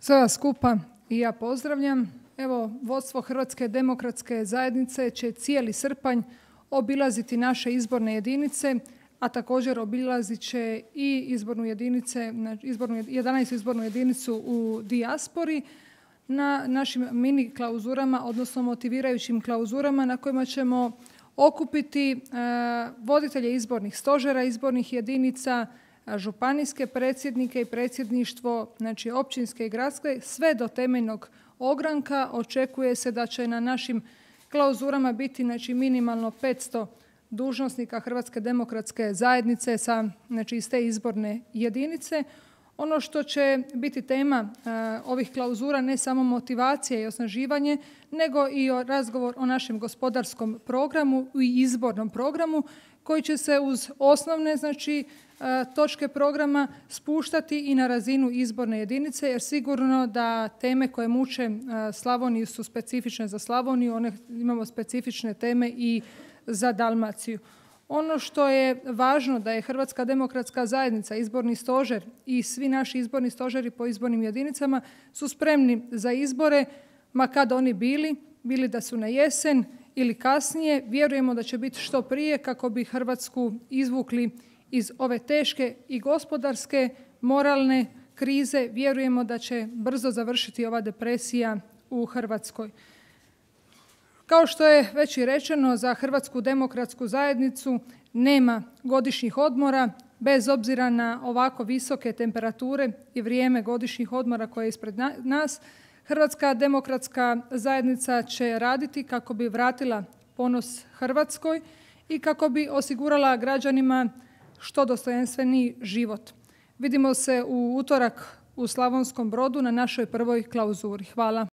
Sve vas skupa i ja pozdravljam. Evo, vodstvo Hrvatske demokratske zajednice će cijeli srpanj obilaziti naše izborne jedinice, a također obilazit će i 11. izbornu jedinicu u dijaspori na našim mini klauzurama, odnosno motivirajućim klauzurama na kojima ćemo okupiti voditelje izbornih stožera, izbornih jedinica, županijske predsjednike i predsjedništvo, znači općinske i gradske, sve do temeljnog ogranka. Očekuje se da će na našim klauzurama biti minimalno 500 dužnosnika Hrvatske demokratske zajednice iz te izborne jedinice. Ono što će biti tema ovih klauzura ne samo motivacija i osnaživanje, nego i razgovor o našem gospodarskom programu i izbornom programu koji će se uz osnovne točke programa spuštati i na razinu izborne jedinice, jer sigurno da teme koje muče Slavoniju su specifične za Slavoniju, imamo specifične teme i za Dalmaciju. Ono što je važno da je Hrvatska demokratska zajednica, izborni stožer i svi naši izborni stožeri po izbornim jedinicama su spremni za izbore, ma kad oni bili da su na jesen ili kasnije. Vjerujemo da će biti što prije kako bi Hrvatsku izvukli iz ove teške i gospodarske, moralne krize. Vjerujemo da će brzo završiti ova depresija u Hrvatskoj. Kao što je već i rečeno, za Hrvatsku demokratsku zajednicu nema godišnjih odmora, bez obzira na ovako visoke temperature i vrijeme godišnjih odmora koje je ispred nas. Hrvatska demokratska zajednica će raditi kako bi vratila ponos Hrvatskoj i kako bi osigurala građanima što dostojanstveniji život. Vidimo se u utorak u Slavonskom Brodu na našoj prvoj klauzuri. Hvala.